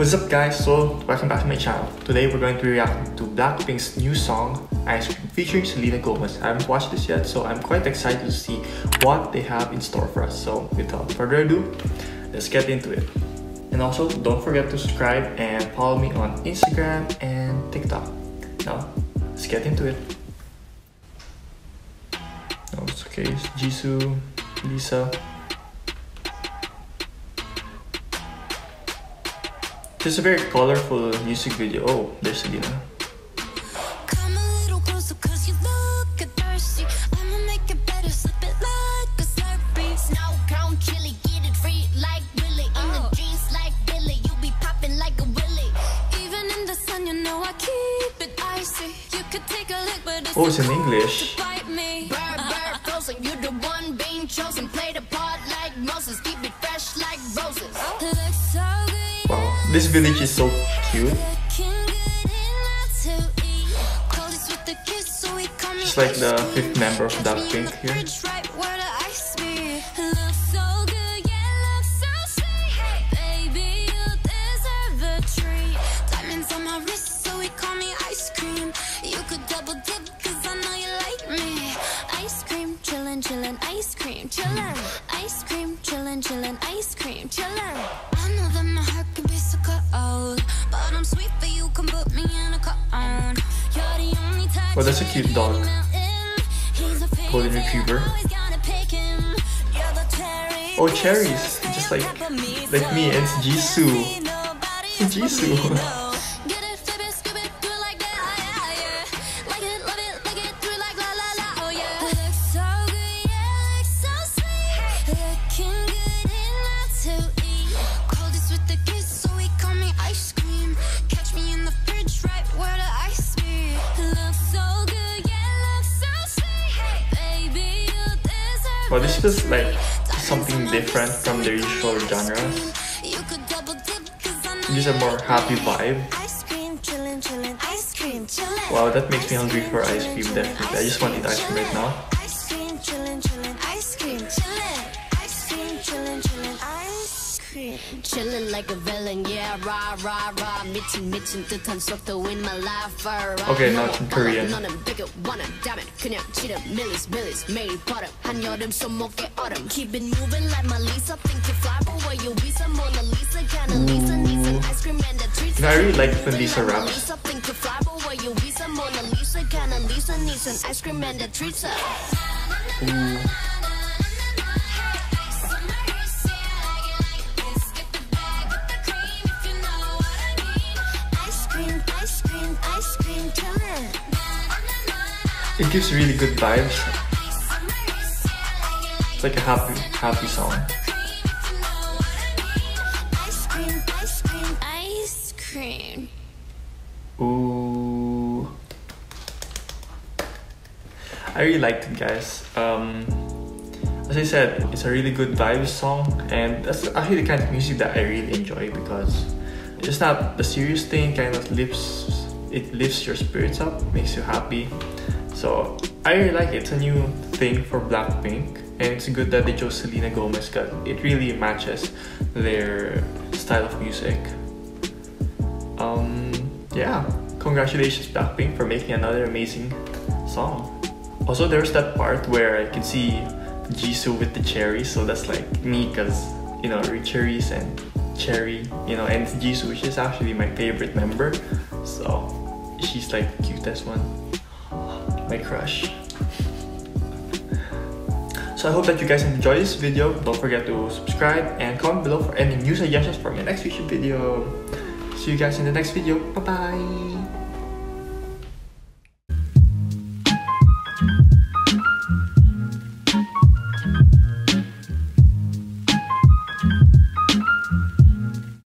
What's up guys, so welcome back to my channel. Today we're going to react to Blackpink's new song, Ice Cream, featuring Selena Gomez. I haven't watched this yet, so I'm quite excited to see what they have in store for us. So without further ado, let's get into it. And also, don't forget to subscribe and follow me on Instagram and TikTok. Now, let's get into it. Oh, it's okay, it's Jisoo, Lisa. This is a very colorful music video. Oh, there's Selena. Oh, it's in English. Wow, this village is so cute. She's like the 5th member of Blackpink here. Ice cream, chillin', ice cream, chillin', chillin', ice cream, chillin'. I know that my heart can be so cold, but I'm sweet for you, can put me in a cone. You're the only touch. Oh, that's a cute dog. Golden Retriever. Oh, cherries, just like me, and it's Jisoo. Jisoo. Well, this feels like something different from their usual genres. These are more happy vibe. Wow, that makes me hungry for ice cream, definitely. I just want to eat ice cream right now. Chillin' like a villain, yeah, rah rah rah. 미친 듯한 속도 in my life. Okay, now it's in Korean. 너는 bigger wanna damn it. 그냥 치러 millies 매일 버릇 한여름 손목에 얼음. Keep it moving like my Lisa. Think you fly, but where you be some Mona Lisa kind of Lisa needs an ice cream and a treat. I really like when Lisa raps. Think you fly, but where you be some Mona Lisa kind of Lisa needs an ice cream and a treat. It gives really good vibes. It's like a happy song. Ice cream. Ooh. I really liked it, guys. As I said, it's a really good vibes song, and that's actually the kind of music that I really enjoy because it's not the serious thing, kind of lifts your spirits up, makes you happy. So I really like it. It's a new thing for Blackpink, and it's good that they chose Selena Gomez because it really matches their style of music. Yeah, congratulations Blackpink for making another amazing song. Also, there's that part where I can see Jisoo with the cherries, so that's like me because, you know, cherries and cherry, you know, and Jisoo, she's actually my favorite member, so she's like the cutest one. My crush. So I hope that you guys enjoyed this video. Don't forget to subscribe and comment below for any new suggestions for my next future video. See you guys in the next video. Bye bye.